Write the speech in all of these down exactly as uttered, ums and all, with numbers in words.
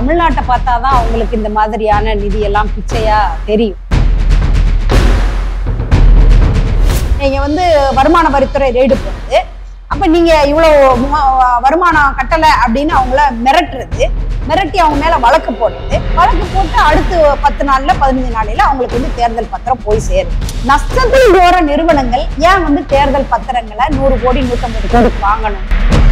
தமிழ்நாட்டை பார்த்தாதான் அவங்களுக்கு இந்த மாதிரியான நிதி எல்லாம் பிச்சையா தெரியும். நீங்க வந்து வருமான வரித்துறை ரெய்டு போடுது, அப்ப நீங்க இவ்வளவு வருமானம் கட்டலை அப்படின்னு அவங்கள மிரட்டுறது, மிரட்டி அவங்க மேல வழக்கு போடுறது, வழக்கு போட்டு அடுத்து பத்து நாள்ல பதினஞ்சு நாளையில அவங்களுக்கு வந்து தேர்தல் பத்திரம் போய் சேரும். நஷ்டத்தில் போற நிறுவனங்கள் ஏன் வந்து தேர்தல் பத்திரங்களை நூறு கோடி நூத்தி ஐம்பது கோடி வாங்கணும்?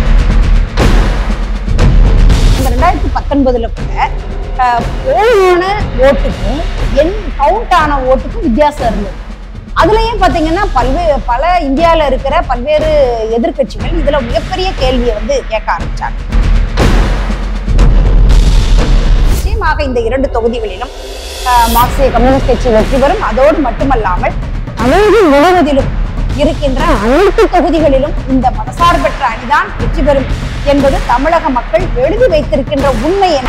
இந்த ரெண்டாயிரத்தி பத்தொன்பதுல கூட போலியான ஓட்டுக்கும் என் கவுண்ட் ஆன ஓட்டுக்கும் வித்தியாசம் இருந்தது. அதுலயும் பாத்தீங்கன்னா பல்வேறு பல இந்தியாவில இருக்கிற பல்வேறு எதிர்கட்சிகள் இதுல மிகப்பெரிய கேள்வியை வந்து கேட்க ஆரம்பிச்சாங்க. நிச்சயமாக இந்த இரண்டு தொகுதிகளிலும் மார்க்சிய கம்யூனிஸ்ட் கட்சி வெற்றி பெறும். அதோடு மட்டுமல்லாமல் தமிழகம் முழுவதிலும் இருக்கின்ற அனைத்து தொகுதிகளிலும் இந்த மதசார்பற்ற அணிதான் வெற்றி பெறும் என்பது தமிழக மக்கள் எழுதி வைத்திருக்கின்ற உண்மை. என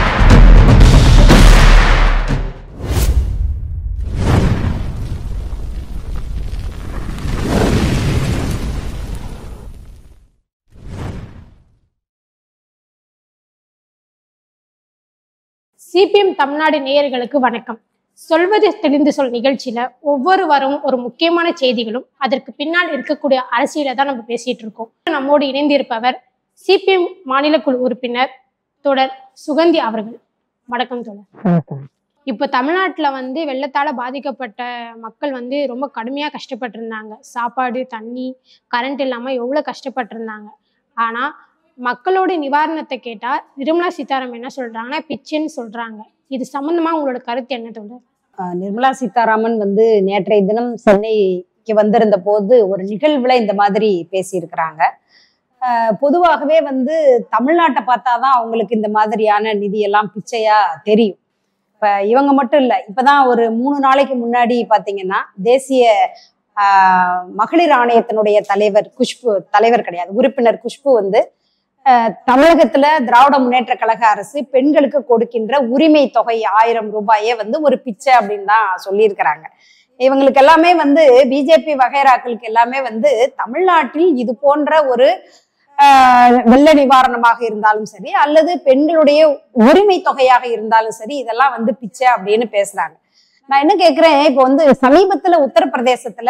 சிபிஎம் தமிழ்நாடு நேயர்களுக்கு வணக்கம். சொல்வது தெரிந்து சொல் நிகழ்ச்சியில ஒவ்வொரு வாரமும் ஒரு முக்கியமான செய்திகளும் அதற்கு பின்னால் இருக்கக்கூடிய அரசியலை தான் நம்ம பேசிட்டு இருக்கோம். நம்மோடு இணைந்திருப்பவர் சிபிஎம் மாநில குழு உறுப்பினர் தொடர் சுகந்தி அவர்கள். வணக்கம் தொடர். இப்போ தமிழ்நாட்டுல வந்து வெள்ளத்தால பாதிக்கப்பட்ட மக்கள் வந்து ரொம்ப கடுமையா கஷ்டப்பட்டு இருந்தாங்க. சாப்பாடு, தண்ணி, கரண்ட் இல்லாம எவ்வளவு கஷ்டப்பட்டு இருந்தாங்க. ஆனா மக்களோட நிவாரணத்தை கேட்டா நிர்மலா சீதாராமன் என்ன சொல்றாங்கன்னா பிச்சைன்னு சொல்றாங்க. இது சம்பந்தமா உங்களோட கருத்து என்ன தொடர்? நிர்மலா சீதாராமன் வந்து நேற்றைய தினம் சென்னைக்கு வந்திருந்த போது ஒரு நிகழ்வுல இந்த மாதிரி பேசியிருக்கிறாங்க. அஹ் பொதுவாகவே வந்து தமிழ்நாட்டை பார்த்தாதான் அவங்களுக்கு இந்த மாதிரியான நிதியெல்லாம் பிச்சையா தெரியும். இப்ப இவங்க மட்டும் இல்லை, இப்பதான் ஒரு மூணு நாளைக்கு முன்னாடி பாத்தீங்கன்னா தேசிய ஆஹ் மகளிர் ஆணையத்தினுடைய தலைவர் குஷ்பு, தலைவர் கிடையாது உறுப்பினர் குஷ்பு வந்து தமிழகத்துல திராவிட முன்னேற்ற கழக அரசு பெண்களுக்கு கொடுக்கின்ற உரிமை தொகை ஆயிரம் ரூபாயே வந்து ஒரு பிச்சை அப்படின்னு தான் சொல்லியிருக்கிறாங்க. இவங்களுக்கு எல்லாமே வந்து பிஜேபி வகைராக்களுக்கு எல்லாமே வந்து தமிழ்நாட்டில் இது போன்ற ஒரு ஆஹ் வெள்ள நிவாரணமாக இருந்தாலும் சரி அல்லது பெண்களுடைய உரிமை தொகையாக இருந்தாலும் சரி இதெல்லாம் வந்து பிச்சை அப்படின்னு பேசுறாங்க. நான் என்ன கேக்குறேன், இப்போ வந்து சமீபத்துல உத்தரப்பிரதேசத்துல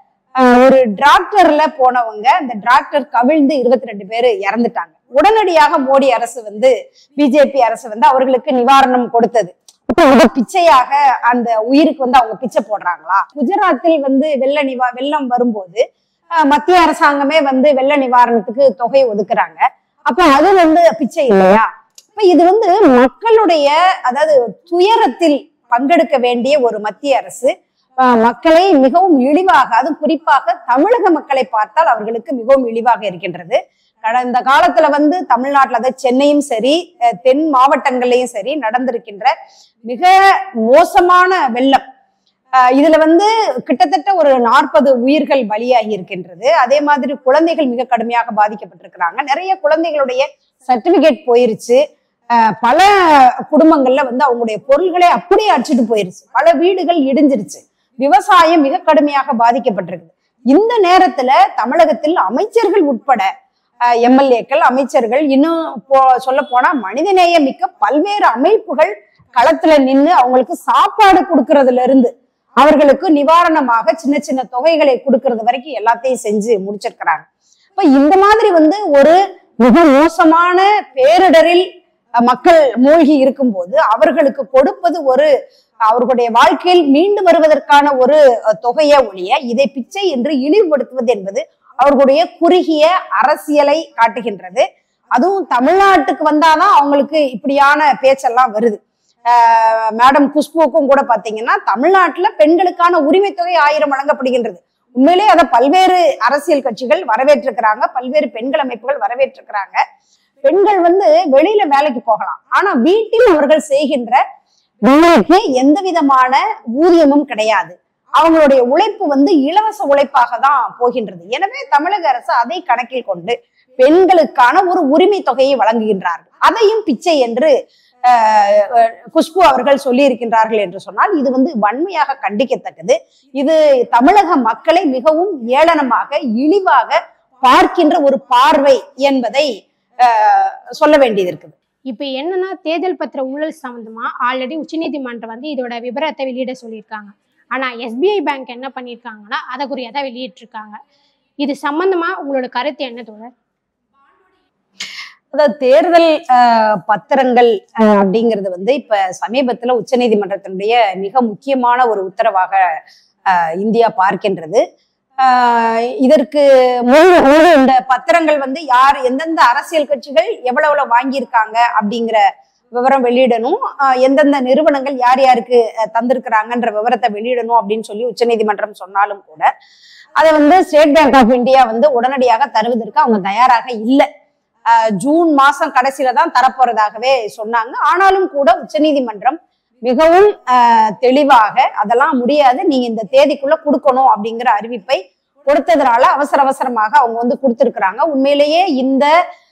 ஒரு டிராக்டர்ல போனவங்க அந்த டிராக்டர் கவிழ்ந்து இருபத்தி ரெண்டு பேரு இறந்துட்டாங்க. உடனடியாக மோடி அரசு வந்து பிஜேபி அரசு வந்து அவர்களுக்கு நிவாரணம் கொடுத்தது. இப்போ பிச்சையாக அந்த உயிருக்கு வந்து அவங்க பிச்சை போடுறாங்களா? குஜராத்தில் வந்து வெள்ள நிவா வெள்ளம் வரும்போது மத்திய அரசாங்கமே வந்து வெள்ள நிவாரணத்துக்கு தொகை ஒதுக்குறாங்க. அப்ப அது வந்து பிச்சை இல்லையா? இப்ப இது வந்து மக்களுடைய அதாவது துயரத்தில் பங்கெடுக்க வேண்டிய ஒரு மத்திய அரசு மக்களை மிகவும் இழிவாக, அதுவும் குறிப்பாக தமிழக மக்களை பார்த்தால் அவர்களுக்கு மிகவும் இழிவாக இருக்கின்றது. கடந்த காலத்துல வந்து தமிழ்நாட்டுல அதாவது சென்னையும் சரி தென் மாவட்டங்கள்லயும் சரி நடந்திருக்கின்ற மிக மோசமான வெள்ளம், ஆஹ் இதுல வந்து கிட்டத்தட்ட ஒரு நாற்பது உயிர்கள் பலியாகி இருக்கின்றது. அதே மாதிரி குழந்தைகள் மிக கடுமையாக பாதிக்கப்பட்டிருக்கிறாங்க. நிறைய குழந்தைகளுடைய சர்டிபிகேட் போயிருச்சு. ஆஹ் பல குடும்பங்கள்ல வந்து அவங்களுடைய பொருள்களை அப்படியே அடிச்சுட்டு போயிருச்சு. பல வீடுகள் இடிஞ்சிருச்சு. விவசாயம் மிக கடுமையாக பாதிக்கப்பட்டிருக்கு. இந்த நேரத்துல தமிழகத்தில் அமைச்சர்கள் உட்பட எம்எல்ஏக்கள், அமைச்சர்கள், இன்னும் போ சொல்ல போனா மனிதநேய மிக்க பல்வேறு அமைப்புகள் களத்துல நின்று அவங்களுக்கு சாப்பாடு கொடுக்கறதுல இருந்து அவர்களுக்கு நிவாரணமாக சின்ன சின்ன தொகைகளை கொடுக்கறது வரைக்கும் எல்லாத்தையும் செஞ்சு முடிச்சிருக்கிறாங்க. இப்ப இந்த மாதிரி வந்து ஒரு மிக மோசமான பேரிடரில் மக்கள் மூழ்கி இருக்கும் போது அவர்களுக்கு கொடுப்பது ஒரு அவர்களுடைய வாழ்க்கையில் மீண்டு வருவதற்கான ஒரு தொகையை ஒழிய இதை பிச்சை என்று இழிவுபடுத்துவது என்பது அவர்களுடைய குறுகிய அரசியலை காட்டுகின்றது. அதுவும் தமிழ்நாட்டுக்கு வந்தாதான் அவங்களுக்கு இப்படியான பேச்செல்லாம் வருது. ஆஹ் மேடம் குஷ்புவுக்கும் கூட பாத்தீங்கன்னா தமிழ்நாட்டுல பெண்களுக்கான உரிமை தொகை ஆயிரம் வழங்கப்படுகின்றது. உண்மையிலே அதை பல்வேறு அரசியல் கட்சிகள் வரவேற்றிருக்கிறாங்க, பல்வேறு பெண்கள் அமைப்புகள் வரவேற்றிருக்கிறாங்க. பெண்கள் வந்து வெளியில வேலைக்கு போகலாம், ஆனா வீட்டில் அவர்கள் செய்கின்ற வேலைக்கு எந்த விதமான ஊதியமும் கிடையாது. அவங்களுடைய உழைப்பு வந்து இலவச உழைப்பாக தான் போகின்றது. எனவே தமிழக அரசு அதை கணக்கில் கொண்டு பெண்களுக்கான ஒரு உரிமை தொகையை வழங்குகின்றார்கள். அதையும் பிச்சை என்று குஷ்பு அவர்கள் சொல்லி இருக்கின்றார்கள் என்று சொன்னால் இது வந்து வன்மையாக கண்டிக்கத்தக்கது. இது தமிழக மக்களை மிகவும் ஏளனமாக இழிவாக பார்க்கின்ற ஒரு பார்வை என்பதை சொல்ல வேண்டியது இருக்குது. இப்போ என்னன்னா தேர்தல் பத்திர ஊழல் சம்பந்தமா ஆல்ரெடி உச்சநீதிமன்றம் வந்து இதோட விபரத்தை வெளியிட சொல்லியிருக்காங்க. ஆனா எஸ்பிஐ பேங்க் என்ன பண்ணியிருக்காங்கன்னா அதை குறியாதான் வெளியிட்டிருக்காங்க. இது சம்பந்தமா உங்களோட கருத்து என்ன தோழர்? அதாவது தேர்தல் அஹ் பத்திரங்கள் அஹ் அப்படிங்கிறது வந்து இப்ப சமீபத்துல உச்சநீதிமன்றத்தினுடைய மிக முக்கியமான ஒரு உத்தரவாக அஹ் இந்தியா பார்க்கின்றது. ஆஹ் இதற்கு முன்பு இந்த பத்திரங்கள் வந்து யார் எந்தெந்த அரசியல் கட்சிகள் எவ்வளவு எவ்வளவு வாங்கியிருக்காங்க அப்படிங்கிற விவரம் வெளியிடணும், எந்தெந்த நிறுவனங்கள் யார் யாருக்கு தந்திருக்கிறாங்கன்ற விவரத்தை வெளியிடணும் அப்படின்னு சொல்லி உச்சநீதிமன்றம் சொன்னாலும் கூட அதை வந்து ஸ்டேட் பேங்க் ஆஃப் இந்தியா வந்து உடனடியாக தருவதற்கு அவங்க தயாராக இல்லை. ஜூன் மாசம் கடைசியில தான் தரப்போறதாகவே சொன்னாங்க. ஆனாலும் கூட உச்சநீதிமன்றம் மிகவும் அஹ் தெளிவாக அதெல்லாம் முடியாது, நீங்க இந்த தேதிக்குள்ள கொடுக்கணும் அப்படிங்கிற அறிவிப்பை கொடுத்ததுனால அவசர அவசரமாக அவங்க வந்து கொடுத்திருக்கிறாங்க. உண்மையிலேயே இந்த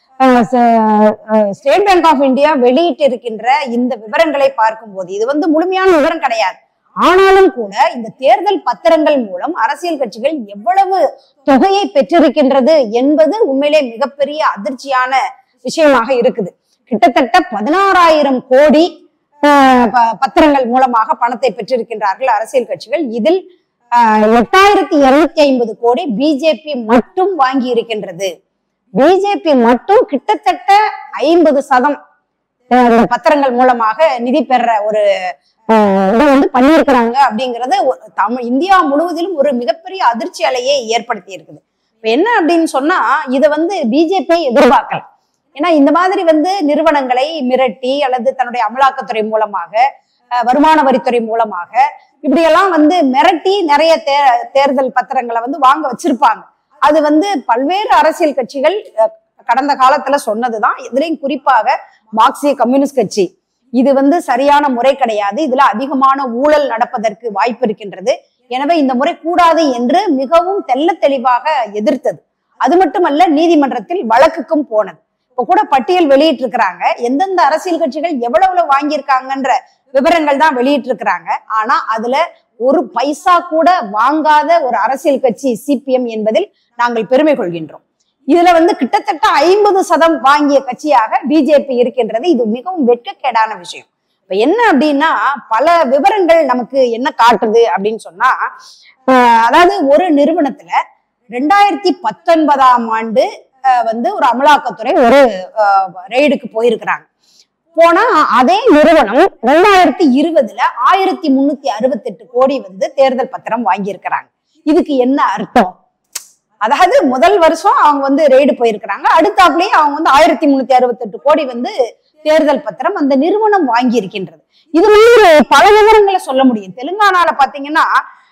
ஸ்டேட் பேங்க் ஆஃப் இந்தியா வெளியிட்டு இருக்கின்ற இந்த விவரங்களை பார்க்கும்போது இது வந்து முழுமையான விவரம் கிடையாது. ஆனாலும் கூட இந்த தேர்தல் பத்திரங்கள் மூலம் அரசியல் கட்சிகள் எவ்வளவு தொகையை பெற்றிருக்கின்றது என்பது உண்மையிலே மிகப்பெரிய அதிர்ச்சியான விஷயமாக இருக்குது. கிட்டத்தட்ட பதினாறாயிரம் கோடி பத்திரங்கள் மூலமாக பணத்தை பெற்றிருக்கின்றார்கள் அரசியல் கட்சிகள். இதில் எட்டாயிரத்தி இருநூத்தி ஐம்பது கோடி பிஜேபி மட்டும் வாங்கி இருக்கின்றது. பிஜேபி மட்டும் கிட்டத்தட்ட ஐம்பது சதம் பத்திரங்கள் மூலமாக நிதி பெற ஒரு இதை வந்து பண்ணியிருக்கிறாங்க அப்படிங்கிறது தமிழ் இந்தியா முழுவதிலும் ஒரு மிகப்பெரிய அதிர்ச்சி அலையை ஏற்படுத்தி இருக்குது. இப்ப என்ன அப்படின்னு சொன்னா இதை வந்து பிஜேபி எதிர்பார்க்கல. ஏன்னா இந்த மாதிரி வந்து நிறுவனங்களை மிரட்டி அல்லது தன்னுடைய அமலாக்கத்துறை மூலமாக வருமான வரித்துறை மூலமாக இப்படியெல்லாம் வந்து மிரட்டி நிறைய தே தேர்தல் பத்திரங்களை வந்து வாங்க வச்சிருப்பாங்க. அது வந்து பல்வேறு அரசியல் கட்சிகள் கடந்த காலத்துல சொன்னதுதான். இதுலயும் குறிப்பாக மார்க்சிய கம்யூனிஸ்ட் கட்சி இது வந்து சரியான முறை கிடையாது, இதுல அதிகமான ஊழல் நடப்பதற்கு வாய்ப்பு இருக்கின்றது, எனவே இந்த முறை கூடாது என்று மிகவும் தெள்ள தெளிவாக எதிர்த்தது. அது மட்டுமல்ல, நீதிமன்றத்தில் வழக்குக்கும் போனது. இப்ப கூட பட்டியல் வெளியிட்டு இருக்கிறாங்க, எந்தெந்த அரசியல் கட்சிகள் எவ்வளவு வாங்கியிருக்காங்கன்ற விவரங்கள் தான் வெளியிட்டு இருக்கிறாங்க. ஆனா அதுல ஒரு பைசா கூட வாங்காத ஒரு அரசியல் கட்சி சிபிஎம் என்பதில் நாங்கள் பெருமை கொள்கின்றோம். இதுல வந்து கிட்டத்தட்ட ஐம்பது சதம் வாங்கிய கட்சியாக பிஜேபி இருக்கின்றது. இது மிகவும் வெட்கக்கேடான விஷயம். இப்ப என்ன அப்படின்னா பல விவரங்கள் நமக்கு என்ன காட்டுது அப்படின்னு சொன்னா, அதாவது ஒரு நிறுவனத்துல ரெண்டாயிரத்தி பத்தொன்பதாம் ஆண்டு வந்து ஒரு அமலாக்கத்துறை ஒரு ரெய்டுக்கு போயிருக்கிறாங்க. போனா அதே நிறுவனம் ரெண்டாயிரத்தி இருபதுல ஆயிரத்தி முன்னூத்தி அறுபத்தி எட்டு கோடி வந்து தேர்தல் பத்திரம் வாங்கி இருக்கிறாங்க. இதுக்கு என்ன அர்த்தம்? அதாவது முதல் வருஷம் அவங்க வந்து ரெய்டு போயிருக்கிறாங்க, அடுத்தாப்புலயே அவங்க வந்து ஆயிரத்தி முன்னூத்தி அறுபத்தி எட்டு கோடி வந்து தேர்தல் பத்திரம் அந்த நிறுவனம் வாங்கி இருக்கின்றது. இது வந்து பல விவரங்களை சொல்ல முடியும். தெலுங்கானால பாத்தீங்கன்னா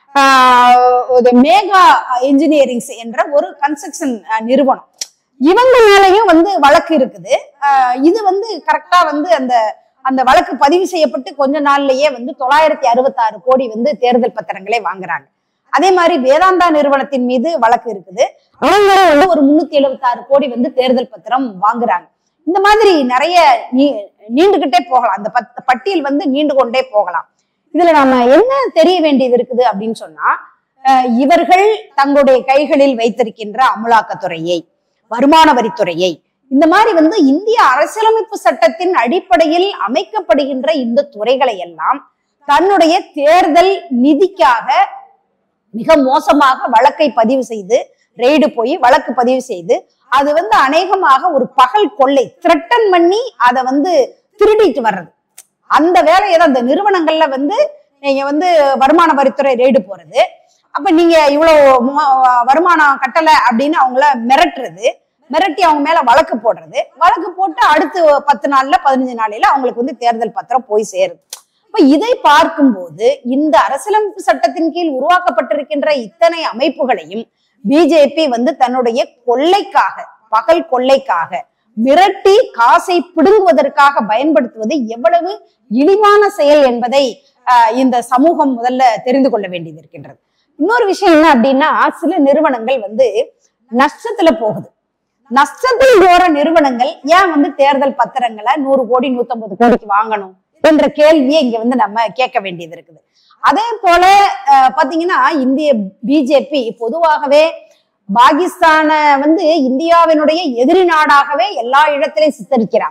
ஆஹ் மேகா இன்ஜினியரிங்ஸ் என்ற ஒரு கன்ஸ்ட்ரக்ஷன் நிறுவனம், இவங்க மேலையும் வந்து வழக்கு இருக்குது. ஆஹ் இது வந்து கரெக்டா வந்து அந்த அந்த வழக்கு பதிவு செய்யப்பட்டு கொஞ்ச நாள்லயே வந்து தொள்ளாயிரத்தி அறுபத்தி ஆறு கோடி வந்து தேர்தல் பத்திரங்களை வாங்குறாங்க. அதே மாதிரி வேதாந்தா நிறுவனத்தின் மீது வழக்கு இருக்குது, அவங்களும் வந்து ஒரு முன்னூத்தி எழுபத்தி ஆறு கோடி வந்து தேர்தல் பத்திரம் வாங்குறாங்க. இந்த மாதிரி நிறைய நீ நீண்டுகிட்டே போகலாம், அந்த பத் பட்டியல் வந்து நீண்டு கொண்டே போகலாம். இதுல நாம என்ன தெரிய வேண்டியது இருக்குது அப்படின்னு சொன்னா, இவர்கள் தங்களுடைய கைகளில் வைத்திருக்கின்ற அமலாக்கத்துறையை, வருமான வரித்துறையை, இந்த மாதிரி வந்து இந்திய அரசியலமைப்பு சட்டத்தின் அடிப்படையில் அமைக்கப்படுகின்ற இந்த துறைகளை எல்லாம் தன்னுடைய தேர்தல் நிதிக்காக மிக மோசமாக வழக்கை பதிவு செய்து ரெய்டு போய் வழக்கு பதிவு செய்து அது வந்து அநேகமாக ஒரு பகல் கொள்ளை த்ரெட்டன் பண்ணி அதை வந்து திருடிட்டு வர்றது. அந்த வேலையை தான் அந்த நிறுவனங்கள்ல வந்து நீங்க வந்து வருமான வரித்துறை ரெய்டு போறது, அப்ப நீங்க இவ்வளவு வருமானம் கட்டல அப்படின்னு அவங்கள மிரட்டுறது, மிரட்டி அவங்க மேல வழக்கு போடுறது, வழக்கு போட்டு அடுத்து பத்து நாள்ல பதினஞ்சு நாளையில அவங்களுக்கு வந்து தேர்தல் பத்திரம் போய் சேருது. அப்ப இதை பார்க்கும்போது இந்த அரசியலமைப்பு சட்டத்தின் கீழ் உருவாக்கப்பட்டிருக்கின்ற இத்தனை அமைப்புகளையும் பிஜேபி வந்து தன்னுடைய கொள்ளைக்காக, பகல் கொள்ளைக்காக மிரட்டி காசை பிடுங்குவதற்காக பயன்படுத்துவது எவ்வளவு இழிவான செயல் என்பதை ஆஹ் இந்த சமூகம் முதல்ல தெரிந்து கொள்ள வேண்டியது இருக்கின்றது. இன்னொரு விஷயம் என்ன அப்படின்னா, சில நிறுவனங்கள் வந்து நஷ்டத்துல போகுது. நஷ்டத்தில் போற நிறுவனங்கள் ஏன் வந்து தேர்தல் பத்திரங்களை நூறு கோடி நூத்தி ஐம்பது கோடிக்கு வாங்கணும் என்ற கேள்வியை இங்க வந்து நம்ம கேட்க வேண்டியது இருக்குது. அதே போல பாத்தீங்கன்னா இந்திய பிஜேபி பொதுவாகவே பாகிஸ்தான வந்து இந்தியாவினுடைய எதிரி நாடாகவே எல்லா இடத்திலையும் சித்தரிக்கிறாங்க.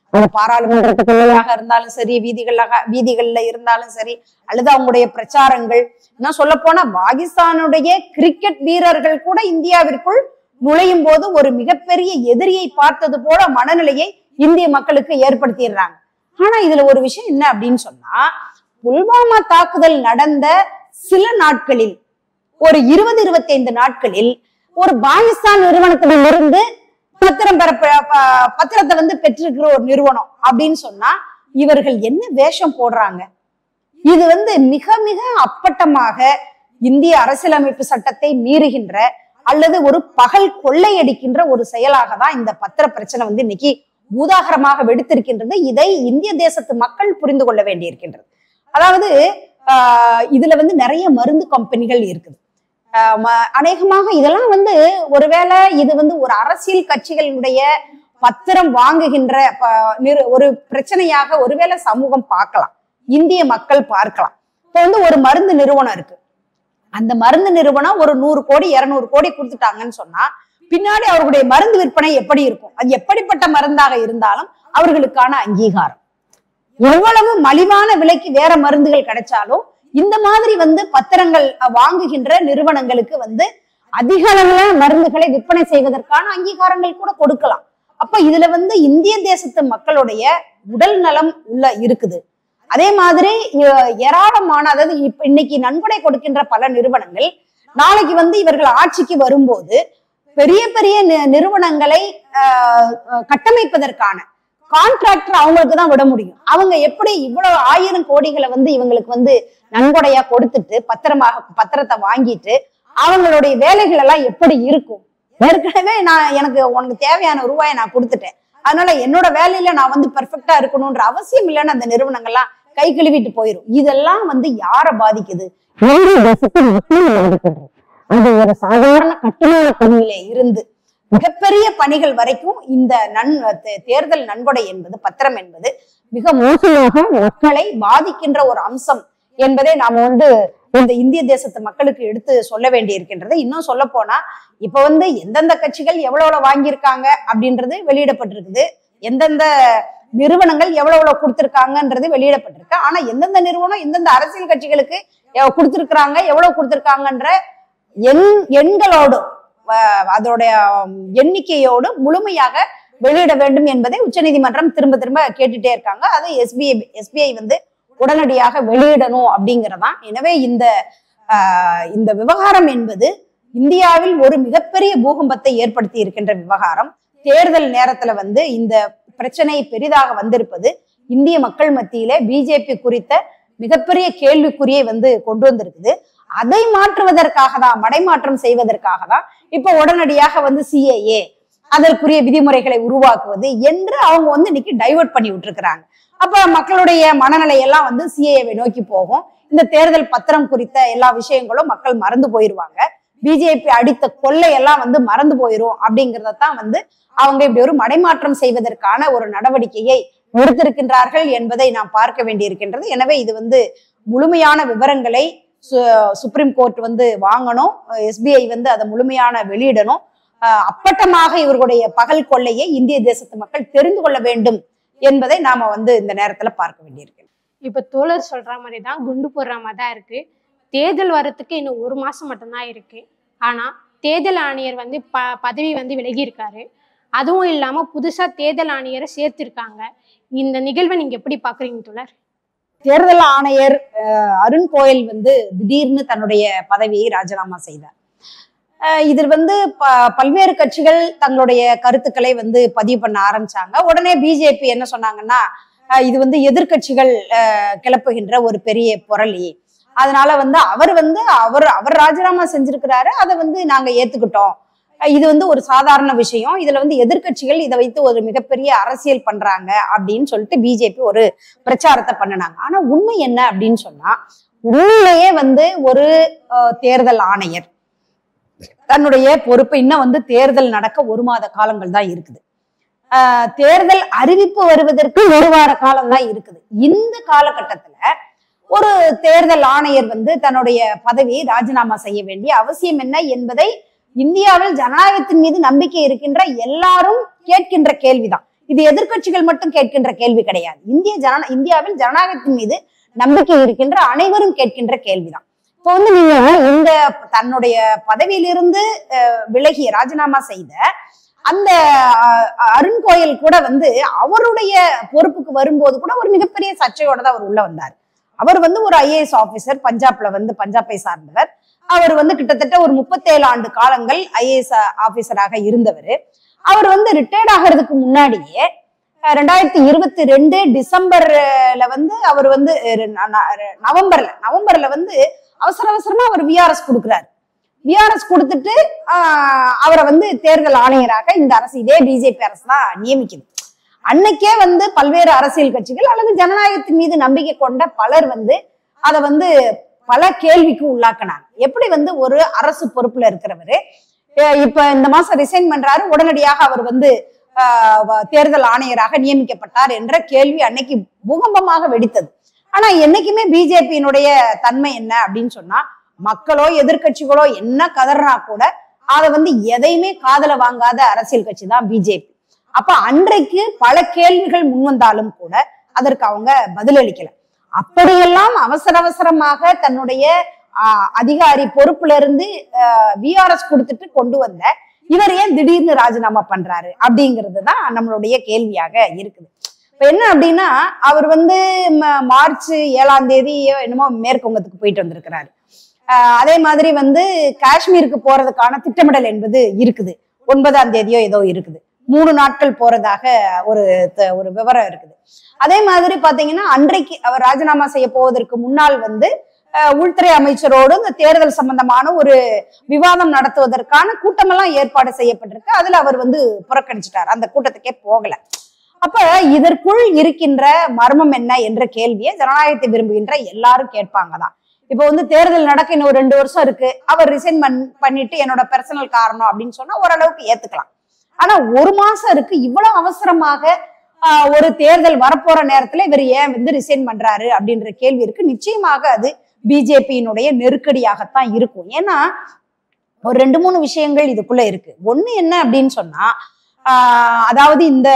அது பாராளுமன்றத்துக்குள்ளாக இருந்தாலும் சரி, வீதிகளாக வீதிகள்ல இருந்தாலும் சரி, அல்லது அவங்களுடைய பிரச்சாரங்கள். இன்னும் சொல்ல போனா பாகிஸ்தானுடைய கிரிக்கெட் வீரர்கள் கூட இந்தியாவிற்குள் நுழையும் போது ஒரு மிகப்பெரிய எதிரியை பார்த்தது போல மனநிலையை இந்திய மக்களுக்கு ஏற்படுத்திடுறாங்க. ஆனா இதுல ஒரு விஷயம் என்ன அப்படின்னு சொன்னா, புல்வாமா தாக்குதல் நடந்த சில நாட்களில், ஒரு இருபது இருபத்தி ஐந்து நாட்களில் ஒரு பாகிஸ்தான் நிறுவனத்திலிருந்து பத்திரம் பெற பத்திரத்தை வந்து பெற்றிருக்கிற ஒரு நிறுவனம் அப்படின்னு சொன்னா இவர்கள் என்ன வேஷம் போடுறாங்க? இது வந்து மிக மிக அப்பட்டமாக இந்திய அரசியலமைப்பு சட்டத்தை மீறுகின்ற அல்லது ஒரு பகல் கொள்ளையடிக்கின்ற ஒரு செயலாக தான் இந்த பத்திர பிரச்சனை வந்து இன்னைக்கு பூதாகரமாக வெடித்திருக்கின்றது. இதை இந்திய தேசத்து மக்கள் புரிந்து கொள்ள வேண்டியிருக்கின்றது. அதாவது ஆஹ் இதுல வந்து நிறைய மருந்து கம்பெனிகள் இருக்குது. ஆஹ் அநேகமாக இதெல்லாம் வந்து ஒருவேளை இது வந்து ஒரு அரசியல் கட்சிகளுடைய பத்திரம் வாங்குகின்ற ஒரு பிரச்சனையாக ஒருவேளை சமூகம் பார்க்கலாம், இந்திய மக்கள் பார்க்கலாம். இப்ப வந்து ஒரு மருந்து நிறுவனம் இருக்கு, அந்த மருந்து நிறுவனம் ஒரு நூறு கோடி இருநூறு கோடி கொடுத்துட்டாங்கன்னு சொன்னா பின்னாடி அவர்களுடைய மருந்து விற்பனை எப்படி இருக்கும்? அது எப்படிப்பட்ட மருந்தாக இருந்தாலும் அவர்களுக்கான அங்கீகாரம், எவ்வளவு மலிவான விலைக்கு வேற மருந்துகள் கிடைச்சாலும் இந்த மாதிரி வந்து பத்திரங்கள் வாங்குகின்ற நிறுவனங்களுக்கு வந்து அதிக அளவுல மருந்துகளை விற்பனை செய்வதற்கான அங்கீகாரங்கள் கூட கொடுக்கலாம். அப்ப இதுல வந்து இந்திய தேசத்து மக்களுடைய உடல் நலம் உள்ள இருக்குது. அதே மாதிரி ஏராளமான, அதாவது இப்ப இன்னைக்கு நன்கொடை கொடுக்கின்ற பல நிறுவனங்கள் நாளைக்கு வந்து இவர்கள் ஆட்சிக்கு வரும்போது பெரிய பெரிய நிறுவனங்களை ஆஹ் கட்டமைப்பதற்கான கான்ட்ராக்டர் அவங்களுக்கு தான் விட முடியும். அவங்க எப்படி இவ்வளவு ஆயிரம் கோடிகளை வந்து இவங்களுக்கு வந்து நன்கொடையா கொடுத்துட்டு பத்திரமாக பத்திரத்தை வாங்கிட்டு அவங்களுடைய வேலைகள் எல்லாம் எப்படி இருக்கும்? ஏற்கனவே நான் எனக்கு உனக்கு தேவையான ரூபாயை நான் கொடுத்துட்டேன், அதனால என்னோட வேலையில நான் வந்து பெர்ஃபெக்டா இருக்கணும்ன்ற அவசியம் இல்லைன்னு அந்த நிறுவனங்கள்லாம் கை கழுவிட்டு போயிடும். இதெல்லாம் வந்து யாரை பாதிக்குது? அது ஒரு சாதாரண கட்டுமான பணியில இருந்து மிகப்பெரிய பணிகள் வரைக்கும் இந்த நன் தேர்தல் நன்கொடை என்பது, பத்திரம் என்பது மிக மோசமாக மக்களை பாதிக்கின்ற ஒரு அம்சம் என்பதை நாம வந்து இந்த இந்திய தேசத்து மக்களுக்கு எடுத்து சொல்ல வேண்டி இருக்கின்றது. இன்னும் சொல்ல போனா இப்ப வந்து எந்தெந்த கட்சிகள் எவ்வளவு வாங்கியிருக்காங்க அப்படின்றது வெளியிடப்பட்டிருக்குது, எந்தெந்த நிறுவனங்கள் எவ்வளவு எவ்வளவு கொடுத்திருக்காங்கன்றது வெளியிடப்பட்டிருக்கு. ஆனா எந்தெந்த நிறுவனம் எந்தெந்த அரசியல் கட்சிகளுக்கு கொடுத்திருக்கிறாங்க, எவ்வளவு கொடுத்திருக்காங்கன்ற எண் எண்களோடு அதோடைய எண்ணிக்கையோடு முழுமையாக வெளியிட வேண்டும் என்பதை உச்சநீதிமன்றம் திரும்ப திரும்ப கேட்டுட்டே இருக்காங்க. அது எஸ்பிஐ எஸ்பிஐ வந்து உடனடியாக வெளியிடணும் அப்படிங்கிறதான். எனவே இந்த ஆஹ் இந்த விவகாரம் என்பது இந்தியாவில் ஒரு மிகப்பெரிய பூகம்பத்தை ஏற்படுத்தி இருக்கின்ற விவகாரம். தேர்தல் நேரத்துல வந்து இந்த பிரச்சனை பெரிதாக வந்திருப்பது இந்திய மக்கள் மத்தியிலே பிஜேபி குறித்த மிகப்பெரிய கேள்விக்குறியை வந்து கொண்டு வந்திருக்குது. அதை மாற்றுவதற்காக தான், மடைமாற்றம் செய்வதற்காக தான் இப்ப உடனடியாக வந்து சிஏஏ அதற்குரிய விதிமுறைகளை உருவாக்குவது என்று அவங்க வந்து இன்னைக்கு டைவர்ட் பண்ணி விட்டுருக்கிறாங்க. அப்ப மக்களுடைய மனநிலையெல்லாம் வந்து சிஏஏவை நோக்கி போகும். இந்த தேர்தல் பத்திரம் குறித்த எல்லா விஷயங்களும் மக்கள் மறந்து போயிருவாங்க, பிஜேபி அடித்த கொள்ளையெல்லாம் வந்து மறந்து போயிரும் அப்படிங்கிறதான் வந்து அவங்க இப்படி ஒரு மடைமாற்றம் செய்வதற்கான ஒரு நடவடிக்கையை எடுத்திருக்கின்றார்கள் என்பதை நாம் பார்க்க வேண்டியிருக்கின்றது. எனவே இது வந்து முழுமையான விவரங்களை சுப்ரீம் கோர்ட் வந்து வாங்கணும், எஸ்பிஐ வந்து அதை முழுமையான வெளியிடணும். அஹ் அப்பட்டமாக இவர்களுடைய பகல் கொள்ளையை இந்திய தேசத்து மக்கள் தெரிந்து கொள்ள வேண்டும் என்பதை நாம வந்து இந்த நேரத்துல பார்க்க வேண்டியிருக்கு. இப்ப தோழர் சொல்ற மாதிரிதான் குண்டு போடுற மாதிரிதான் இருக்கு. தேர்தல் வரத்துக்கு இன்னும் ஒரு மாசம் மட்டும்தான் இருக்கு. ஆனா தேர்தல் ஆணையர் வந்து ப பதவி வந்து விலகி இருக்காரு. அதுவும் இல்லாம புதுசா தேர்தல் ஆணையரை சேர்த்திருக்காங்க. இந்த நிகழ்வை நீங்க எப்படி பாக்குறீங்க தோழர்? தேர்தல் ஆணையர் அருண் கோயல் வந்து திடீர்னு தன்னுடைய பதவியை ராஜினாமா செய்தார். இதில் வந்து ப பல்வேறு கட்சிகள் தங்களுடைய கருத்துக்களை வந்து பதிவு பண்ண ஆரம்பிச்சாங்க. உடனே பிஜேபி என்ன சொன்னாங்கன்னா, இது வந்து எதிர்கட்சிகள் கிளப்புகின்ற ஒரு பெரிய புரளி, அதனால வந்து அவர் வந்து அவர் அவர் ராஜினாமா செஞ்சிருக்கிறாரு, அதை வந்து நாங்க ஏத்துக்கிட்டோம், இது வந்து ஒரு சாதாரண விஷயம், இதுல வந்து எதிர்கட்சிகள் இதை வைத்து ஒரு மிகப்பெரிய அரசியல் பண்றாங்க அப்படின்னு சொல்லிட்டு பிஜேபி ஒரு பிரச்சாரத்தை பண்ணினாங்க. ஆனா உண்மை என்ன அப்படின்னு சொன்னா, உண்மையிலேயே வந்து ஒரு தேர்தல் ஆணையர் தன்னுடைய பொறுப்பை, இன்னும் வந்து தேர்தல் நடக்க ஒரு மாத காலங்கள் தான் இருக்குது, ஆஹ் தேர்தல் அறிவிப்பு வருவதற்கு ஒரு வார காலம் தான் இருக்குது. இந்த காலகட்டத்துல ஒரு தேர்தல் ஆணையர் வந்து தன்னுடைய பதவியை ராஜினாமா செய்ய வேண்டிய அவசியம் என்ன என்பதை இந்தியாவில் ஜனநாயகத்தின் மீது நம்பிக்கை இருக்கின்ற எல்லாரும் கேட்கின்ற கேள்விதான். இது எதிர்க்கட்சிகள் மட்டும் கேட்கின்ற கேள்வி கிடையாது. இந்திய ஜன இந்தியாவில் ஜனநாயகத்தின் மீது நம்பிக்கை இருக்கின்ற அனைவரும் கேட்கின்ற கேள்விதான். இப்போ வந்து நீங்க இந்த தன்னுடைய பதவியிலிருந்து விலகி ராஜினாமா செய்த அந்த அருண் கோயல் கூட வந்து அவருடைய பொறுப்புக்கு வரும்போது கூட ஒரு மிகப்பெரிய சர்ச்சையோட தான் அவர் உள்ள வந்தார். அவர் வந்து ஒரு ஐஏஎஸ் ஆபீசர், பஞ்சாப்ல வந்து பஞ்சாபை சார்ந்தவர். அவர் வந்து கிட்டத்தட்ட ஒரு முப்பத்தேழு ஆண்டு காலங்கள் ஐஏஎஸ் ஆபீசராக இருந்தவர். அவர் வந்து ரிட்டையர்ட் ஆகிறதுக்கு முன்னாடியே ரெண்டாயிரத்தி இருபத்தி ரெண்டு டிசம்பர்ல வந்து அவர் வந்து நவம்பர்ல நவம்பர்ல வந்து அவசர அவசரமா அவர் விஆர்எஸ் கொடுக்குறாரு. விஆர்எஸ் கொடுத்துட்டு ஆஹ் அவரை வந்து தேர்தல் ஆணையராக இந்த அரசு, இதே பிஜேபி அரசு தான் நியமிக்குது. அன்னைக்கே வந்து பல்வேறு அரசியல் கட்சிகள் அல்லது ஜனநாயகத்தின் மீது நம்பிக்கை கொண்ட பலர் வந்து அதை வந்து பல கேள்விக்கு உள்ளாக்குனாங்க. எப்படி வந்து ஒரு அரசு பொறுப்புல இருக்கிறவரு இப்ப இந்த மாசம் ரிசைன் பண்றாரு, உடனடியாக அவர் வந்து ஆஹ் தேர்தல் ஆணையராக நியமிக்கப்பட்டார் என்ற கேள்வி அன்னைக்கு பூகம்பமாக வெடித்தது. ஆனா என்னைக்குமே பிஜேபியினுடைய தன்மை என்ன அப்படின்னு சொன்னா, மக்களோ எதிர்கட்சிகளோ என்ன கதறினா கூட அதை வந்து எதையுமே காதல வாங்காத அரசியல் கட்சி தான் பிஜேபி. அப்ப அன்றைக்கு பல கேள்விகள் முன்வந்தாலும் கூட அதற்கு அவங்க பதிலளிக்கல. அப்படியெல்லாம் அவசர அவசரமாக தன்னுடைய ஆஹ் அதிகாரி பொறுப்புல இருந்து ஆஹ் விஆர்எஸ் கொடுத்துட்டு கொண்டு வந்த இவர் ஏன் திடீர்னு ராஜினாமா பண்றாரு அப்படிங்கிறது தான் நம்மளுடைய கேள்வியாக இருக்குது. இப்ப என்ன அப்படின்னா, அவர் வந்து மார்ச் ஏழாம் தேதி என்னமோ மேற்கு வங்கத்துக்கு போயிட்டு வந்திருக்கிறாரு. ஆஹ் அதே மாதிரி வந்து காஷ்மீருக்கு போறதுக்கான திட்டமிடல் என்பது இருக்குது. ஒன்பதாம் தேதியோ ஏதோ இருக்குது. மூணு நாட்கள் போறதாக ஒரு ஒரு விவரம் இருக்குது. அதே மாதிரி பாத்தீங்கன்னா அன்றைக்கு அவர் ராஜினாமா செய்ய போவதற்கு முன்னால் வந்து உள்துறை அமைச்சரோடு இந்த தேர்தல் சம்பந்தமான ஒரு விவாதம் நடத்துவதற்கான கூட்டமெல்லாம் ஏற்பாடு செய்யப்பட்டிருக்கு. அதுல அவர் வந்து புறக்கணிச்சிட்டார், அந்த கூட்டத்துக்கே போகல. அப்ப இதற்குள் இருக்கின்ற மர்மம் என்ன என்ற கேள்வியை ஜனநாயகத்தை விரும்புகின்ற எல்லாரும் கேட்பாங்கதான். இப்ப வந்து தேர்தல் நடக்க இன்னும் ரெண்டு வருஷம் இருக்கு, அவர் ரிசைன் பண்ணிட்டு என்னோட பர்சனல் காரணம் அப்படின்னு சொன்னா ஓரளவுக்கு ஏத்துக்கலாம். ஆனா ஒரு மாசம் இருக்கு, இவ்வளவு அவசரமாக ஆஹ் ஒரு தேர்தல் வரப்போற நேரத்துல இவர் ஏன் வந்து ரிசைன் பண்றாரு அப்படின்ற கேள்வி இருக்கு. நிச்சயமாக அது பிஜேபியினுடைய நெருக்கடியாகத்தான் இருக்கும். ஏன்னா ஒரு ரெண்டு மூணு விஷயங்கள் இதுக்குள்ள இருக்கு. ஒண்ணு என்ன அப்படின்னு சொன்னா, ஆஹ் அதாவது இந்த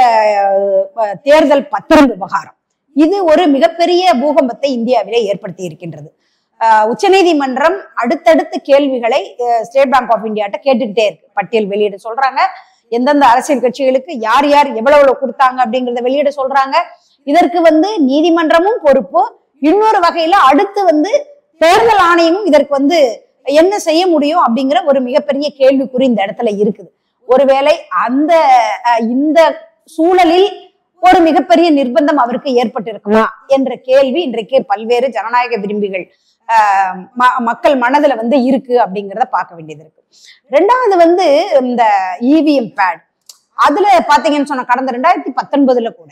தேர்தல் பத்திரம் விவகாரம் இது ஒரு மிகப்பெரிய பூகம்பத்தை இந்தியாவிலே ஏற்படுத்தி இருக்கின்றது. ஆஹ் உச்ச நீதிமன்றம் அடுத்தடுத்து கேள்விகளை ஸ்டேட் பேங்க் ஆஃப் இந்தியாட்ட கேட்டுக்கிட்டே இருக்கு. பட்டியல் வெளியிட சொல்றாங்க, எந்தெந்த அரசியல் கட்சிகளுக்கு யார் யார் எவ்வளவு எவ்வளவு கொடுத்தாங்க அப்படிங்கிறத வெளியிட சொல்றாங்க. இதற்கு வந்து நீதிமன்றமும் பொறுப்பு. இன்னொரு வகையில அடுத்து வந்து தேர்தல் ஆணையமும் இதற்கு வந்து என்ன செய்ய முடியும் அப்படிங்கிற ஒரு மிகப்பெரிய கேள்விக்குறி இந்த இடத்துல இருக்குது. ஒருவேளை அந்த இந்த சூழலில் ஒரு மிகப்பெரிய நிர்பந்தம் அவருக்கு ஏற்பட்டிருக்குமா என்ற கேள்வி இன்றைக்கு பல்வேறு ஜனநாயக விரும்பிகள் ஆஹ் மக்கள் மனதுல வந்து இருக்கு அப்படிங்கிறத பார்க்க வேண்டியது இருக்கு. ரெண்டாவது வந்து இந்த இவிஎம் பேட், அதுல பாத்தீங்கன்னு சொன்ன கடந்த ரெண்டாயிரத்தி பத்தொன்பதுல கூட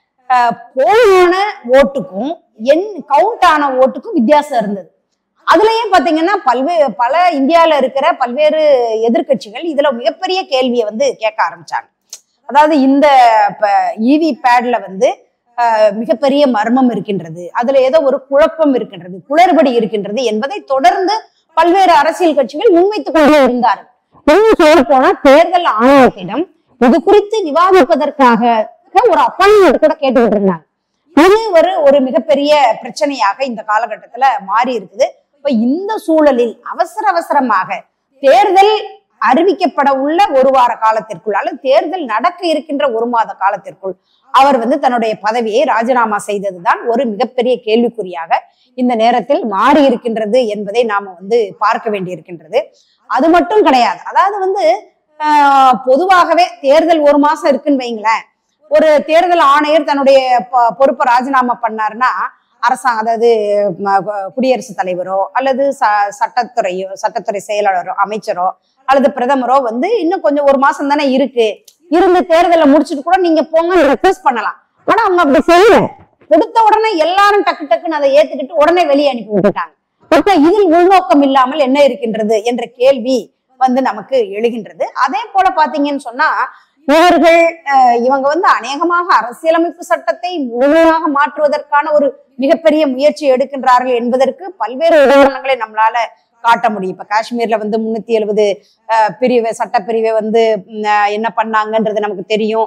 போலியான ஓட்டுக்கும் என் கவுண்ட் ஆன ஓட்டுக்கும் வித்தியாசம் இருந்தது. அதுலயும் பாத்தீங்கன்னா பல்வேறு பல இந்தியாவில இருக்கிற பல்வேறு எதிர்கட்சிகள் இதுல மிகப்பெரிய கேள்வியை வந்து கேட்க ஆரம்பிச்சாங்க. அதாவது இந்த இவி பேட்ல வந்து மிகப்பெரிய மர்மம் இருக்கின்றது, அதுல ஏதோ ஒரு குழப்பம் இருக்கின்றது, குளறுபடி இருக்கின்றது என்பதை தொடர்ந்து பல்வேறு அரசியல் கட்சிகள் முன்வைத்துக் கொண்டே இருந்தார்கள். சொல்ல போனா தேர்தல் ஆணையத்திடம் இது குறித்து விவாதிப்பதற்காக ஒரு அப்பாயின்மெண்ட் கூட கேட்டுக்கிட்டு இருந்தாங்க. இது ஒரு ஒரு மிகப்பெரிய பிரச்சனையாக இந்த காலகட்டத்துல மாறி இருக்குது. இப்ப இந்த சூழலில் அவசர அவசரமாக தேர்தல் அறிவிக்கப்பட உள்ள ஒரு வார காலத்திற்குள் அல்லது தேர்தல் நடக்க இருக்கின்ற ஒரு மாத காலத்திற்குள் அவர் வந்து தன்னுடைய பதவியை ராஜினாமா செய்ததுதான் ஒரு மிகப்பெரிய கேள்விக்குறியாக இந்த நேரத்தில் மாறி இருக்கின்றது என்பதை நாம வந்து பார்க்க வேண்டி இருக்கின்றது. அது மட்டும் கிடையாது, அதாவது வந்து ஆஹ் பொதுவாகவே தேர்தல் ஒரு மாசம் இருக்குன்னு வைங்களேன், ஒரு தேர்தல் ஆணையர் தன்னுடைய பொறுப்பை ராஜினாமா பண்ணாருன்னா அரசாங்கம், அதாவது குடியரசுத் தலைவரோ அல்லது ச சட்டத்துறையோ சட்டத்துறை செயலாளரோ அமைச்சரோ அல்லது பிரதமரோ வந்து இன்னும் கொஞ்சம் ஒரு மாசம் தானே இருக்கு, இருந்து தேர்தலை முடிச்சுட்டு கூட நீங்க போங்க ரெக்வெஸ்ட் பண்ணலாம். ஆனா அவங்க அப்படி செய்யல. கொடுத்த உடனே எல்லாரும் டக்கு டக்குன்னு அதை ஏத்துக்கிட்டு உடனே வெளியே அனுப்பி விட்டுட்டாங்க. இதில் உள்நோக்கம் இல்லாமல் என்ன இருக்கின்றது என்ற கேள்வி வந்து நமக்கு எழுகின்றது. அதே போல பாத்தீங்கன்னு சொன்னா இவர்கள் இவங்க வந்து அநேகமாக அரசியலமைப்பு சட்டத்தை முழுமையாக மாற்றுவதற்கான ஒரு மிகப்பெரிய முயற்சி எடுக்கின்றார்கள் என்பதற்கு பல்வேறு உதாரணங்களை நம்மளால காட்ட முடியும். இப்ப காஷ்மீர்ல வந்து முன்னூத்தி எழுபது அஹ் பிரிவு சட்டப்பிரிவை வந்து என்ன பண்ணாங்கன்றது நமக்கு தெரியும்.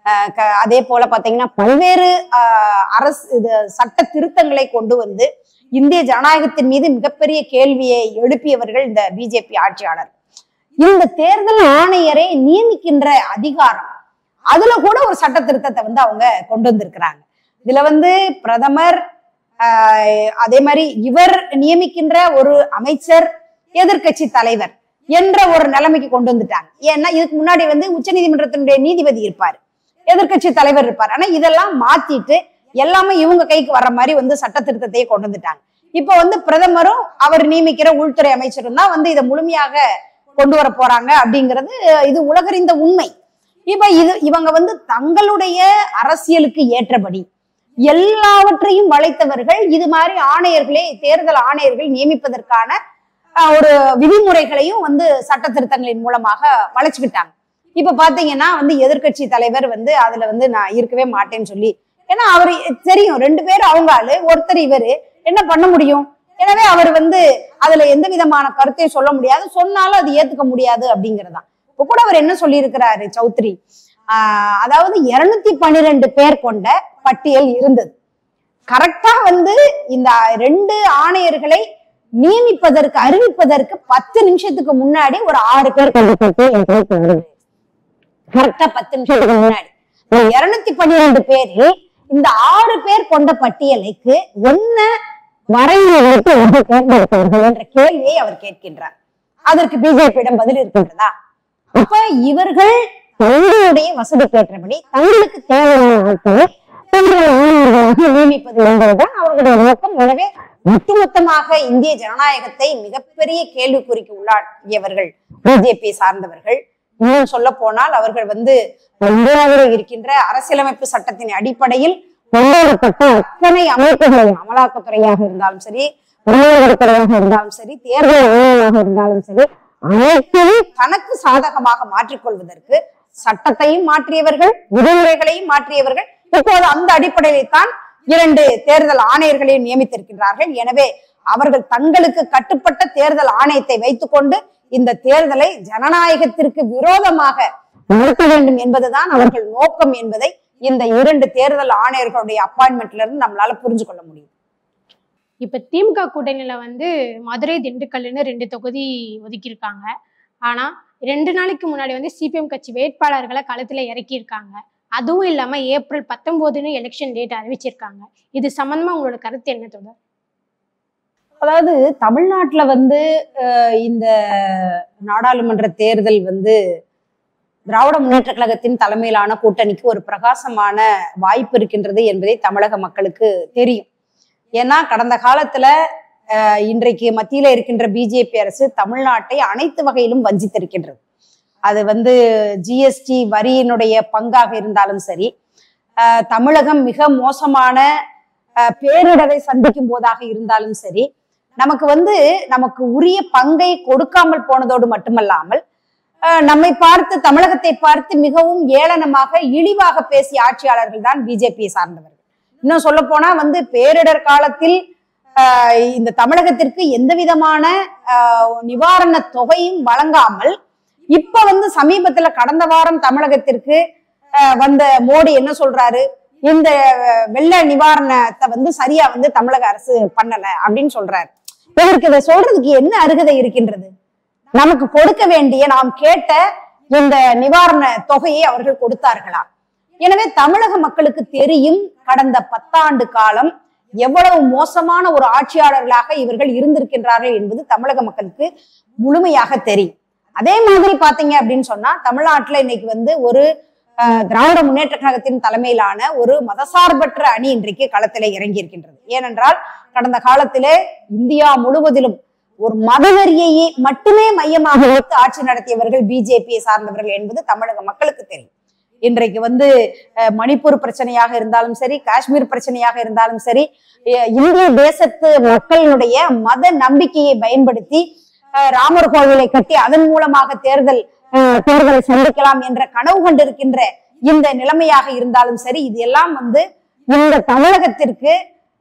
அஹ் அதே போல பாத்தீங்கன்னா பல்வேறு ஆஹ் அரசு இது சட்ட திருத்தங்களை கொண்டு வந்து இந்திய ஜனநாயகத்தின் மீது மிகப்பெரிய கேள்வியை எழுப்பியவர்கள் இந்த பிஜேபி ஆட்சியாளர். இந்த தேர்தல் ஆணையரை நியமிக்கின்ற அதிகாரம், அதுல கூட ஒரு சட்ட திருத்தத்தை வந்து அவங்க கொண்டு வந்திருக்கிறாங்க. இதுல வந்து பிரதமர் ஆஹ் அதே மாதிரி இவர் நியமிக்கின்ற ஒரு அமைச்சர் எதிர்கட்சி தலைவர் என்ற ஒரு நிலைமைக்கு கொண்டு வந்துட்டாங்க. ஏன்னா இதுக்கு முன்னாடி வந்து உச்ச நீதிமன்றத்தினுடைய நீதிபதி இருப்பாரு, எதிர்கட்சி தலைவர் இருப்பார். ஆனா இதெல்லாம் மாத்திட்டு எல்லாமே இவங்க கைக்கு வர்ற மாதிரி வந்து சட்ட திருத்தத்தையே கொண்டு வந்துட்டாங்க. இப்ப வந்து பிரதமரும் அவர் நியமிக்கிற உள்துறை அமைச்சரும் தான் வந்து இதை முழுமையாக கொண்டு வர போறாங்க அப்படிங்கிறது இது உலகறிந்த உண்மை. இப்ப இது இவங்க வந்து தங்களுடைய அரசியலுக்கு ஏற்றபடி எல்லாவற்றையும் வளைத்தவர்கள். இது மாதிரி ஆணையர்களே, தேர்தல் ஆணையர்கள் நியமிப்பதற்கான ஒரு விதிமுறைகளையும் வந்து சட்ட திருத்தங்களின் மூலமாக வளைச்சுக்கிட்டாங்க. இப்ப பாத்தீங்கன்னா வந்து எதிர்கட்சி தலைவர் வந்து அதுல வந்து நான் இருக்கவே மாட்டேன்னு சொல்லி, ஏன்னா அவரு தெரியும் ரெண்டு பேரும் அவங்க ஆளு, ஒருத்தர் இவரு, என்ன பண்ண முடியும்? எனவே அவர் வந்து அதுல எந்த விதமான கருத்தையும் சொல்ல முடியாது, சொன்னாலும் அது ஏத்துக்க முடியாது அப்படிங்கிறதான். இப்ப கூட அவர் என்ன சொல்லி இருக்கிறாரு சௌத்ரி, ஆஹ் அதாவது இருநூத்தி பன்னிரெண்டு பேர் கொண்ட பட்டியல் இருந்தது. கரெக்டா வந்து இந்த ரெண்டு ஆணையர்களை நியமிப்பதற்கு அறிவிப்பதற்கு பத்து நிமிஷத்துக்கு முன்னாடி ஒரு ஆறு பேர் கொண்ட பட்டியல், கரெக்டா பத்து நிமிஷத்துக்கு முன்னாடி இருநூத்தி பன்னிரெண்டு பேரில் இந்த ஆறு பேர் கொண்ட பட்டியலுக்கு என்ன வரையறைக்கு தேர்ந்தெடுத்தவர்கள் என்ற கேள்வியை அவர் கேட்கின்றார். அதற்கு பிஜேபியிடம் பதில் இருக்கின்றதா? அப்ப இவர்கள் தங்களுடைய வசதிக்கேற்றபடி தங்களுக்கு தேவையான ஆட்களை நியமிப்பது என்பதுதான் அவர்களுடைய நோக்கம். எனவே ஒட்டுமொத்தமாக இந்திய ஜனநாயகத்தை மிகப்பெரிய கேள்விக்குறிக்கு உள்ளாக்கியவர்கள் பிஜேபி சார்ந்தவர்கள். இன்னும் சொல்ல போனால் அவர்கள் வந்து இந்தியாவில் இருக்கின்ற அரசியலமைப்பு சட்டத்தின் அடிப்படையில் கொண்டாடப்பட்ட அத்தனை அமைப்புகளையும், அமலாக்கத்துறையாக இருந்தாலும் சரி, பொருளாதாரத்துறையாக இருந்தாலும் சரி, தேர்தல் ஆணையமாக இருந்தாலும் சரி, அனைத்தையும் தனக்கு சாதகமாக மாற்றிக்கொள்வதற்கு சட்டத்தையும் மாற்றியவர்கள், விதிமுறைகளையும் மாற்றியவர்கள். இப்போது அந்த அடிப்படையிலே தான் இரண்டு தேர்தல் ஆணையர்களையும் நியமித்திருக்கின்றார்கள். எனவே அவர்கள் தங்களுக்கு கட்டுப்பட்ட தேர்தல் ஆணையத்தை வைத்துக் கொண்டு இந்த தேர்தலை ஜனநாயகத்திற்கு விரோதமாக நடத்த வேண்டும் என்பதுதான் அவர்கள் நோக்கம் என்பதை இந்த இரண்டு தேர்தல் ஆணையர்களுடைய அப்பாயின்மெண்ட்ல இருந்து நம்மளால புரிஞ்சு கொள்ள முடியும். இப்ப திமுக கூட்டணியில வந்து மதுரை, திண்டுக்கல்னு ரெண்டு தொகுதி ஒதுக்கியிருக்காங்க. ஆனா ரெண்டு நாளைக்கு முன்னாடி வந்து சிபிஎம் கட்சி வேட்பாளர்களை களத்துல இறக்கியிருக்காங்க. அதுவும் இல்லாம ஏப்ரல் பத்தொன்பதுன்னு எலெக்ஷன் டேட் அறிவிச்சிருக்காங்க. இது சம்பந்தமா உங்களோட கருத்து என்ன தொடர்? அதாவது தமிழ்நாட்டுல வந்து இந்த நாடாளுமன்ற தேர்தல் வந்து திராவிட முன்னேற்ற கழகத்தின் தலைமையிலான கூட்டணிக்கு ஒரு பிரகாசமான வாய்ப்பு இருக்கின்றது என்பதை தமிழக மக்களுக்கு தெரியும். ஏன்னா கடந்த காலத்துல அஹ் இன்றைக்கு மத்தியில இருக்கின்ற பிஜேபி அரசு தமிழ்நாட்டை அனைத்து வகையிலும் வஞ்சித்திருக்கின்றது. அது வந்து ஜிஎஸ்டி வரியினுடைய பங்காக இருந்தாலும் சரி, அஹ் தமிழகம் மிக மோசமான அஹ் பேரிடரை சந்திக்கும் போதாக இருந்தாலும் சரி, நமக்கு வந்து நமக்கு உரிய பங்கை கொடுக்காமல் போனதோடு மட்டுமல்லாமல் நம்மை பார்த்து, தமிழகத்தை பார்த்து மிகவும் ஏளனமாக இழிவாக பேசிய ஆட்சியாளர்கள் தான் பிஜேபியை சார்ந்தவர்கள். இன்னும் சொல்ல போனா வந்து பேரிடர் காலத்தில் ஆஹ் இந்த தமிழகத்திற்கு எந்த விதமான ஆஹ் நிவாரண தொகையும் வழங்காமல், இப்ப வந்து சமீபத்துல கடந்த வாரம் தமிழகத்திற்கு ஆஹ் வந்த மோடி என்ன சொல்றாரு, இந்த வெள்ள நிவாரணத்தை வந்து சரியா வந்து தமிழக அரசு பண்ணல அப்படின்னு சொல்றாரு. இதற்கு இதை சொல்றதுக்கு என்ன அருகதை இருக்கின்றது? நமக்கு கொடுக்க வேண்டிய, நாம் கேட்ட இந்த நிவாரண தொகையை அவர்கள் கொடுத்தார்களா? எனவே தமிழக மக்களுக்கு தெரியும் கடந்த பத்தாண்டு காலம் எவ்வளவு மோசமான ஒரு ஆட்சியாளர்களாக இவர்கள் இருந்திருக்கின்றார்கள் என்பது தமிழக மக்களுக்கு முழுமையாக தெரியும். அதே மாதிரி பாத்தீங்க அப்படின்னு சொன்னா தமிழ்நாட்டுல இன்னைக்கு வந்து ஒரு அஹ் திராவிட முன்னேற்ற கழகத்தின் தலைமையிலான ஒரு மதசார்பற்ற அணி இன்றைக்கு களத்திலே இறங்கி இருக்கின்றது. ஏனென்றால் கடந்த காலத்திலே இந்தியா முழுவதிலும் ஒரு மதவெறியையே மட்டுமே மையமாக வைத்து ஆட்சி நடத்தியவர்கள் பிஜேபியை சார்ந்தவர்கள் என்பது தமிழக மக்களுக்கு தெரியும். இன்றைக்கு வந்து மணிப்பூர் பிரச்சனையாக இருந்தாலும் சரி, காஷ்மீர் பிரச்சனையாக இருந்தாலும் சரி, இந்திய தேசத்து மக்களினுடைய மத நம்பிக்கையை பயன்படுத்தி ராமர் கோவிலை கட்டி அதன் மூலமாக தேர்தல் தேர்தலை சந்திக்கலாம் என்ற கனவு கொண்டிருக்கின்ற இந்த நிலைமையாக இருந்தாலும் சரி, இது எல்லாம் வந்து இந்த தமிழகத்திற்கு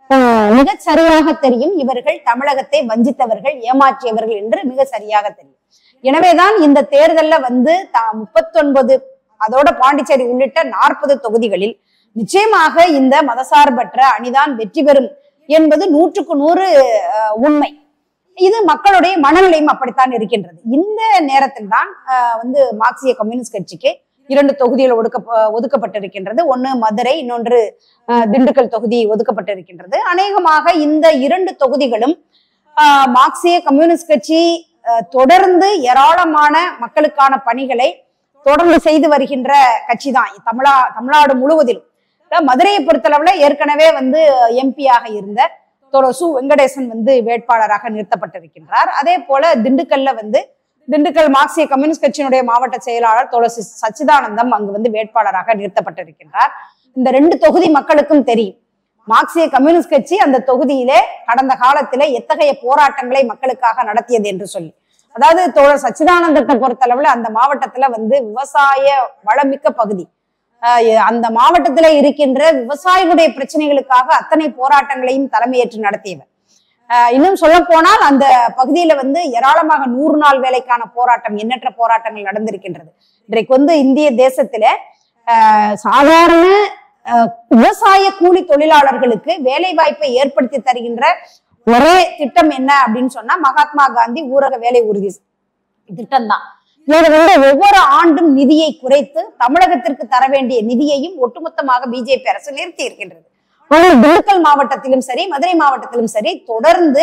மிக சரியாக தெரியும். இவர்கள் தமிழகத்தை வஞ்சித்தவர்கள், ஏமாற்றியவர்கள் என்று மிக சரியாக தெரியும். எனவேதான் இந்த தேர்தல்ல வந்து முப்பத்தி ஒன்பது அதோட பாண்டிச்சேரி உள்ளிட்ட நாற்பது தொகுதிகளில் நிச்சயமாக இந்த மதசார்பற்ற அணிதான் வெற்றி பெறும் என்பது நூற்றுக்கு நூறு உண்மை. இது மக்களுடைய மனநிலையும் அப்படித்தான் இருக்கின்றது. இந்த நேரத்தில் தான் வந்து மார்க்சிய கம்யூனிஸ்ட் கட்சிக்கு இரண்டு தொகுதிகள் ஒடுக்க ஒதுக்கப்பட்டிருக்கின்றது. ஒன்று மதுரை, இன்னொன்று திண்டுக்கல் தொகுதி ஒதுக்கப்பட்டிருக்கின்றது. அநேகமாக இந்த இரண்டு தொகுதிகளும் மார்க்சிய கம்யூனிஸ்ட் கட்சி தொடர்ந்து ஏராளமான மக்களுக்கான பணிகளை தொடர்ந்து செய்து வருகின்ற கட்சி தான் தமிழா தமிழ்நாடு முழுவதிலும். மதுரையை பொறுத்தளவுல ஏற்கனவே வந்து எம்பியாக இருந்த தோழர் சு வெங்கடேசன் வந்து வேட்பாளராக நிறுத்தப்பட்டிருக்கின்றார். அதே போல திண்டுக்கல்ல வந்து திண்டுக்கல் மார்க்சிய கம்யூனிஸ்ட் கட்சியினுடைய மாவட்ட செயலாளர் தோழர் சச்சிதானந்தம் அங்கு வந்து வேட்பாளராக நிறுத்தப்பட்டிருக்கின்றார். இந்த ரெண்டு தொகுதி மக்களுக்கும் தெரியும் மார்க்சிய கம்யூனிஸ்ட் கட்சி அந்த தொகுதியிலே கடந்த காலத்திலே எத்தகைய போராட்டங்களை மக்களுக்காக நடத்தியது என்று சொல்லி. அதாவது தோழர் சச்சிதானந்தத்தை பொறுத்தளவுல அந்த மாவட்டத்துல வந்து விவசாய வளமிக்க பகுதி. ஆஹ் அந்த மாவட்டத்துல இருக்கின்ற விவசாயிகளுடைய பிரச்சனைகளுக்காக அத்தனை போராட்டங்களையும் தலைமையேற்று நடத்தியவர். ஆஹ் இன்னும் சொல்ல போனால் அந்த பகுதியில வந்து ஏராளமாக நூறு நாள் வேலைக்கான போராட்டம், எண்ணற்ற போராட்டங்கள் நடந்திருக்கின்றது. இன்றைக்கு வந்து இந்திய தேசத்துல ஆஹ் சாதாரண விவசாய கூலி தொழிலாளர்களுக்கு வேலை வாய்ப்பை ஏற்படுத்தி தருகின்ற ஒரே திட்டம் என்ன அப்படின்னு சொன்னா மகாத்மா காந்தி ஊரக வேலை உறுதி திட்டம் தான். இது வந்து ஒவ்வொரு ஆண்டும் நிதியை குறைத்து தமிழகத்திற்கு தர வேண்டிய நிதியையும் ஒட்டுமொத்தமாக பிஜேபி அரசு நிறுத்தி இருக்கின்றது. ஆனால் திண்டுக்கல் மாவட்டத்திலும் சரி, மதுரை மாவட்டத்திலும் சரி தொடர்ந்து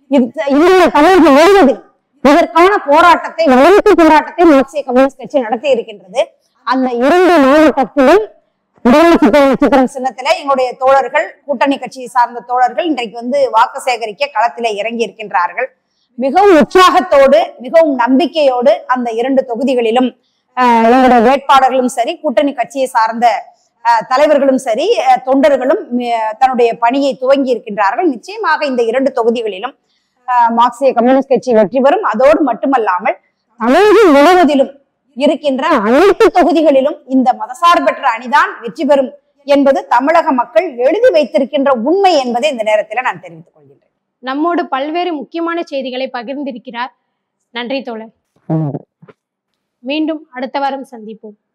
இதற்கான போராட்டத்தை வளர்ச்சி போராட்டத்தை மார்க்சிய கம்யூனிஸ்ட் கட்சி நடத்தி இருக்கின்றது. அந்த இரண்டு மாவட்டத்திலும் நட்சத்திரம் சின்னத்தில எங்களுடைய தோழர்கள், கூட்டணி கட்சியை சார்ந்த தோழர்கள் இன்றைக்கு வந்து வாக்கு சேகரிக்க களத்தில இறங்கி இருக்கின்றார்கள். மிகவும் உற்சாகத்தோடு, மிகவும் நம்பிக்கையோடு அந்த இரண்டு தொகுதிகளிலும் அஹ் எங்களுடைய வேட்பாளர்களும் சரி, கூட்டணி கட்சியை சார்ந்த அஹ் தலைவர்களும் சரி, தொண்டர்களும் தன்னுடைய பணியை துவங்கி இருக்கின்றார்கள். நிச்சயமாக இந்த இரண்டு தொகுதிகளிலும் அஹ் மார்க்சிய கம்யூனிஸ்ட் கட்சி வெற்றி பெறும். அதோடு மட்டுமல்லாமல் தமிழகம் முழுவதிலும் இருக்கின்ற அனைத்து தொகுதிகளிலும் இந்த மதசார்பற்ற அணிதான் வெற்றி பெறும் என்பது தமிழக மக்கள் எழுதி வைத்திருக்கின்ற உண்மை என்பதை இந்த நேரத்தில் நான் தெரிவித்துக் கொள்கின்றேன். நம்மோடு பல்வேறு முக்கியமான செய்திகளை பகிர்ந்திருக்கிறார். நன்றி தோழர். மீண்டும் அடுத்த வாரம் சந்திப்போம்.